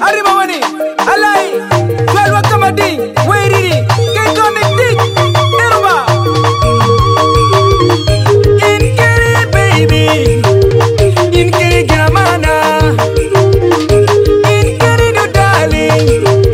arriba wani alai twel wakamadi wairiri kay connecting eruba inkeri baby inkeri gramana inkeri do darling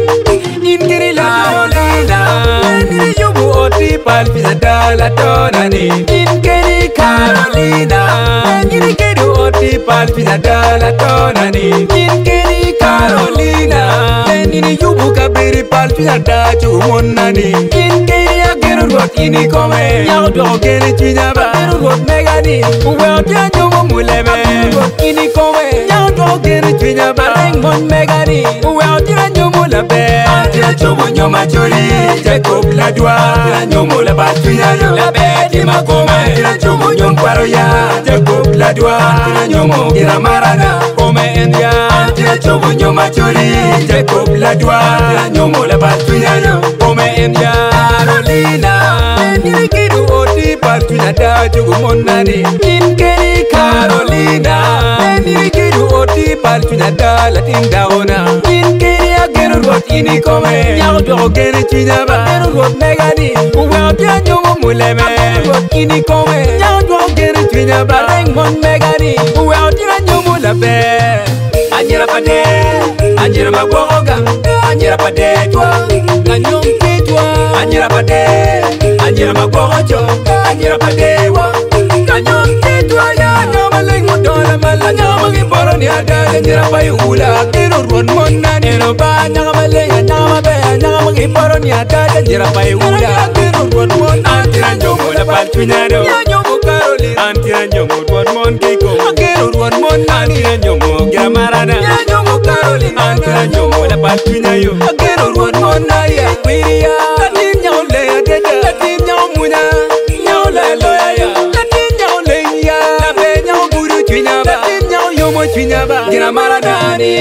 inkeri la Carolina ni yubu oti palpisa dala tonani inkeri Carolina ni kedu oti palpisa dala tonani inkeri Carolina ni yubu kabiri palpisa da chumonani inkeri agero rot ini kome yaw do gene chinyaba rot megani we otia nyomo mulebe ini kome yaw do gene chinyaba mon megani we otia nyomo labe otia chumo nyoma chori Jacob la dwa nyomo la batnya labe ti makoma otia chumo nyom kwaro ya Jacob la dwa nyomo gira marana kome endia otia chumo nyoma chori Jacob la dwa nyomo la batnya kome endia Carolina ni kidu oti batnya da chugo monani inkeri Carolina ni kidu oti batnya da latinda ona inkeri agero rot ini kome yaw do gene chinyaba rot megani we otia nyomo muleme rot ini kome yaw do gene chinyaba mon megani we otia nyomo labe anyira pade anyira magoga anyira pade twa nganyom pitwa anyira pade anyira magojo anyira pade wa nganyom pitwa ya nyama lengo dola mala nyama ngiboro ni ada anyira payula kero ron monani no ba nyama lenga nyama be nyama ngiboro ni ada anyira payula kero ron mon antira nyomo la paltunyado ya nyomo Carolina antira nyomo ron mon kiko kero ron mon antira nyomo gramarana ya nyomo Carolina antira nyomo la paltunyayo kero ron mon na ya wiya tatin nyaw le dede tatin nyaw munya nyaw le loya ya tatin nyaw le ya la be nyaw buru chinyaba tatin nyaw yomo chinyaba gramarana ni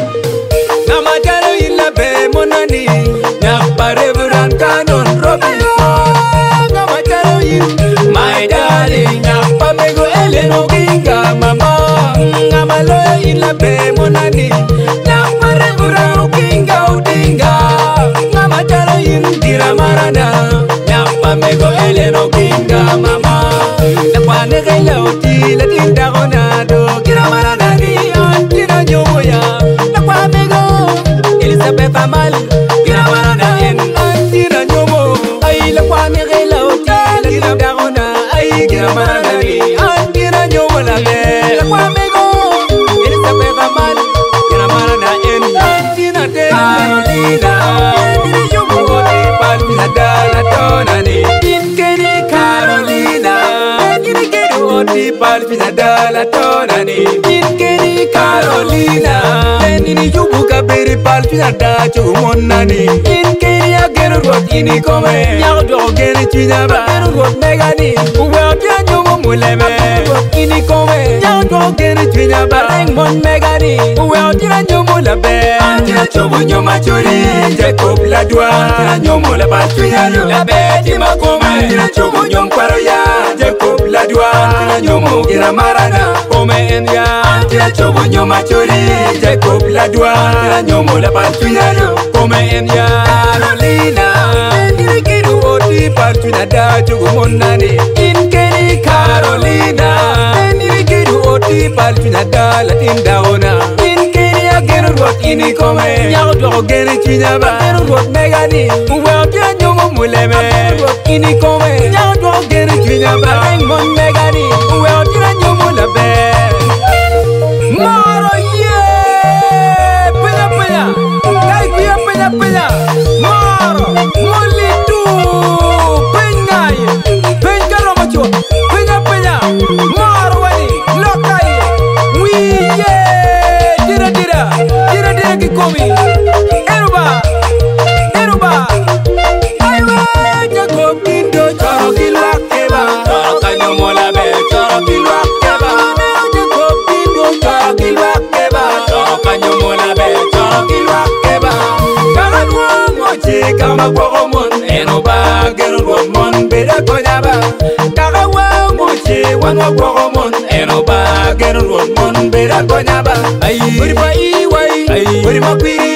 namataro illa be monani nyak pareveran kanon Robinson namataro illa my darling nyak pamego eleno ginga mama ngamalo illa be monani nyak pareveran ginga udinga namataro illa marana nyak pamego eleno ginga mama nakwane gela oti la tinda gonado gramarana ni antina nyomoya nakwamego Elizabeth Amal gramarana en antina nyomo ay la kwame gela oti la tinda gona ay gramarana ni antina nyomo la be la kwamego Elizabeth Amal gramarana en antina de Carolina ni nyomo oti palpisa dala tonani inkeri Carolina ni kedu oti palpisa dala tonani inkeri Carolina ni yubu kabiri palpisa da chumonani inkeri agero rot ini kome yaw do gene chinyaba rot megani we otia nyomo muleme rot ini kome yaw do gene chinyaba mon megani we otia nyomo labe otia chumo nyoma chori Jacob la dwa nyomo la batnya labe ti makoma otia chumo nyom kwaro ya Jacob la dwa nyomo gira marana kome endia otia chumo nyoma chori Jacob la dwa nyomo la batnya kome endia Carolina ni kidu oti batnya da chugo monani inkeri Carolina ni kidu oti batnya da latinda ona inkeri agero rot ini kome yaw do gene chinyaba rot megani we otia nyomo muleme rot ini kome yaw do gene chinyaba mon megani we otia nyomo labe maro ye penya penya kai kuya penya penya maro molitu penya ye penya romacho penya penya maro wani lokai wiye dira dira dira dira kikomi eruba eruba aiwa Jacob kindo choro kilwakeba choro kanyomo labe choro kilwakeba Jacob kindo choro kilwakeba choro kanyomo labe choro kilwakeba kaganwo moche kama kwogomon enoba gero mon beda konyaba kagawa moche wanwa kwogomon enoba gero mon beda konyaba ay uri pa iwai uri makwiri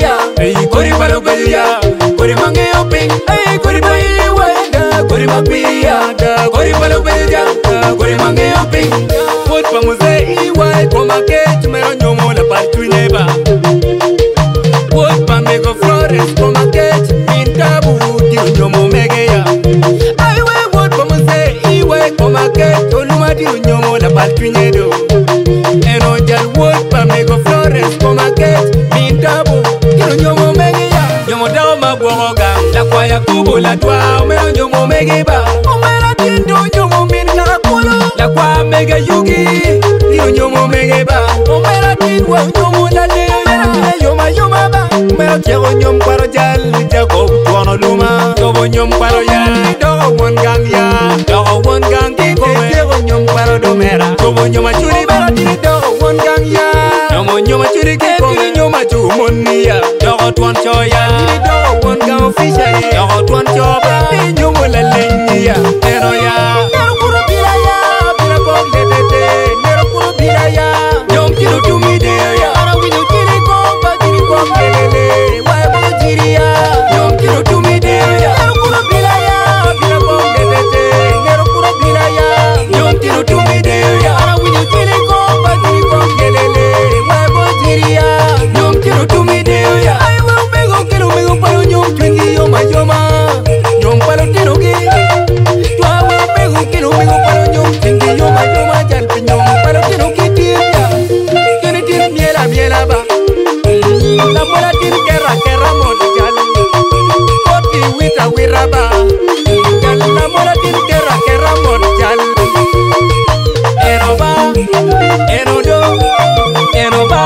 beja Kori mange oping Ay kori bayi wenda Kori mapia Kori palo beja Kori mange oping Wot pa muze iwai Koma ke chumero nyomo la patu neba Wot pa mego flores Koma ke mintabu Diyo nyomo megeya Aywe wot pa muze iwai Koma ke toluma diyo nyomo la patu nyedo Eno jal wot pa mego flores Koma ke mintabu Diyo nyomo megeya Nyomo dao magwoga La kwa ya kubo la dwa Umero nyomo megeba Umera tindo nyomo minna kulo La kwa mega yugi Diyo nyomo megeba Umera tinwa nyomo la leo Yoma yoma ba Umero tiago nyom kwaro jal Jago tuwano luma Dogo nyom kwaro yal Dogo won gang ya Dogo won gang kite Tiago nyom kwaro domera Dogo nyoma churi bara tiri Dogo won gang ya Dogo nyoma churi kite Tiri nyoma chumoni ya Dogo tuwan choya Tiri dogo won gang official Dogo tuwan choba Tiri nyomo la lenyi ya Eno ya Nero kuro bila ya Bila kong detete Nero kuro bila ya Nyom tiro tumide ya Ara winyo tiri komba Tiri kong gelele Wae mo jiri ya Nyom tiro tumide ya Nero kuro bila ya Bila kong detete Nero kuro bila ya Nyom tiro tumide ya Ara winyo tiri komba Tiri kong gelele Wae mo jiri ya Nyom tiro tumide ya Ay wa umego kilo umego palo nyom twingi yoma yoma Nyom palo tiro ki Twa wa umego kilo umego palo nyom twingi yoma yoma Jalpi nyom palo tiro ki tirya Kini tir miela ba La mola tir kera mod jal Koti wira ba Jal la mola tir kera mod jal Eno ba Eno do Eno ba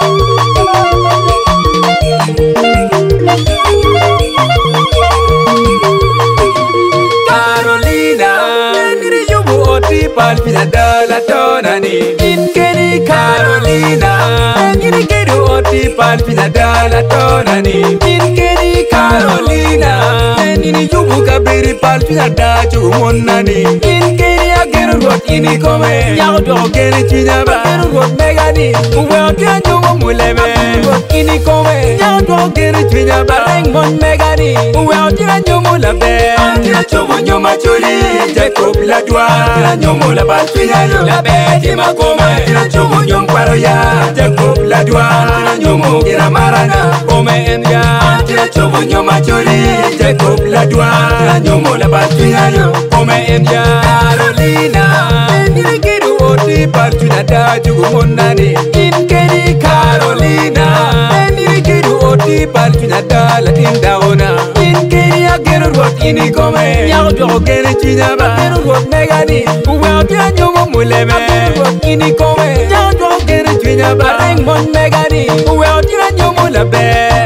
Carolina Niri yubu oti palpina dala tonani Inkeni Carolina Niri kedu oti palpina dala tonani Inkeni Carolina Niri yubu kabiri palpina da chumonani Inkeni ageru got ini kome Yago dogo geni chinyaba Ageru got megani Uwe oti anjumo mulebe Got ini kome Yago dogo geni chinyaba Reng mon megani Uwe oti anjumo labe Antira chomo nyoma chuli Jacob la dwa Antira nyomo la balfinya yo La beti makome Antira chomo nyom kwaro ya Jacob la dwa Antira nyomo gira marana Kome emya Antira chomo nyoma chuli Jacob la dwa Antira nyomo la balfinya yo Kome emya Carolina Niri kiru oti balfinya da jugu monani Inkeni Carolina Niri kiru oti balfinya da latin daona Inkeni ageru rot ini kome Yago dogo geni chinyaba Ageru rot megani Uwe oti anyomo mulebe Ageru rot ini kome Yago dogo geni chinyaba Reng mon megani Uwe oti anyomo labe